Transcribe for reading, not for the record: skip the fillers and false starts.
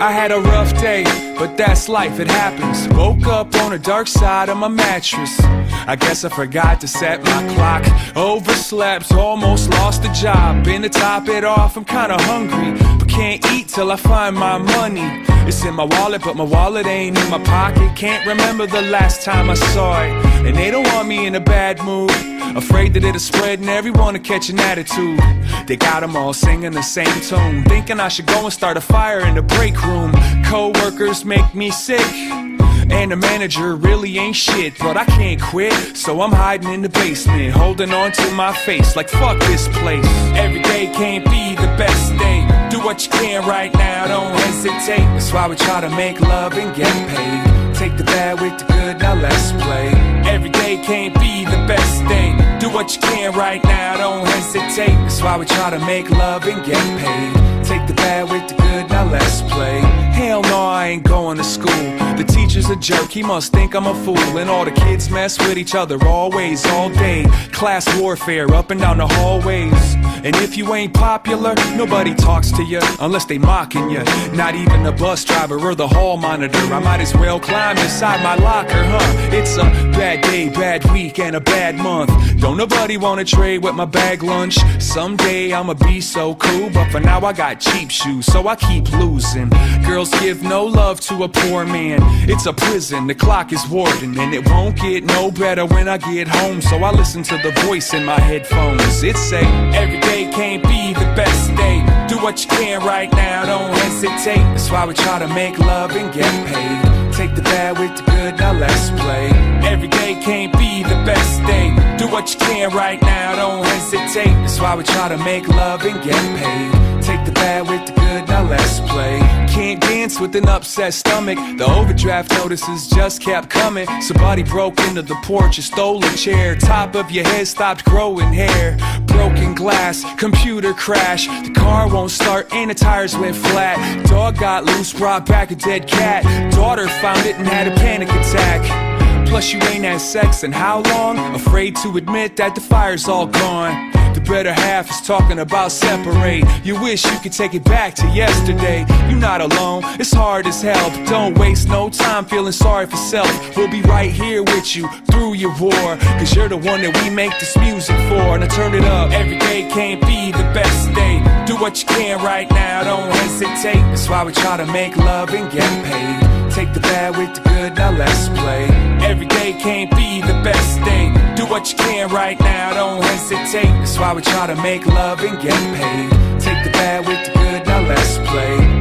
I had a rough day, but that's life, it happens. Woke up on the dark side of my mattress. I guess I forgot to set my clock. Overslept, almost lost the job. Been to top it off, I'm kinda hungry, but can't eat till I find my money. It's in my wallet, but my wallet ain't in my pocket. Can't remember the last time I saw it. And they don't want me in a bad mood, afraid that it'll spread and everyone will catch an attitude. They got them all singing the same tune, thinking I should go and start a fire in the break room. Co-workers make me sick, and the manager really ain't shit, but I can't quit, so I'm hiding in the basement, holding on to my face like fuck this place. Every day can't be the best day. Do what you can right now, don't hesitate. That's why we try to make love and get paid. Take the bad with the good, now let's play. Every day can't be the best day. Do what you can right now, don't hesitate. That's why we try to make love and get paid. Take the bad with the good, now let's play. Hell no, I ain't going to school. The teacher's a jerk, he must think I'm a fool. And all the kids mess with each other always, all day. Class warfare up and down the hallways. And if you ain't popular, nobody talks to you unless they mocking you. Not even the bus driver or the hall monitor. I might as well climb inside my locker, huh? It's a bad day, bad week, and a bad month. Don't nobody wanna trade with my bag lunch. Someday I'ma be so cool, but for now I got cheap shoes, so I keep losing. Girls give no love to a poor man. It's a prison, the clock is warden, and it won't get no better when I get home. So I listen to the voice in my headphones. It say, every day can't be the best day. Do what you can right now, don't hesitate. That's why we try to make love and get paid. Take the bad with the good, now let's play. Every day can't be the best day. Do what you can right now, don't hesitate. That's why we try to make love and get paid. Take the bad with the good, now let's play. Can't dance with an upset stomach. The overdraft notices just kept coming. Somebody broke into the porch and stole a chair. Top of your head stopped growing hair. Broken glass, computer crash. The car won't start and the tires went flat. Dog got loose, brought back a dead cat. Daughter found it and had a panic attack. Plus you ain't had sex in how long? Afraid to admit that the fire's all gone. The better half is talking about separate. You wish you could take it back to yesterday. You're not alone, it's hard as hell, but don't waste no time feeling sorry for self. We'll be right here with you through your war, cause you're the one that we make this music for. Now turn it up. Every day can't be the best day. Do what you can right now, don't hesitate. That's why we try to make love and get paid. Take the bad with the good, now let's play. Every day can't be the best day. Do what you can right now, don't hesitate. That's why we try to make love and get paid. Take the bad with the good, now let's play.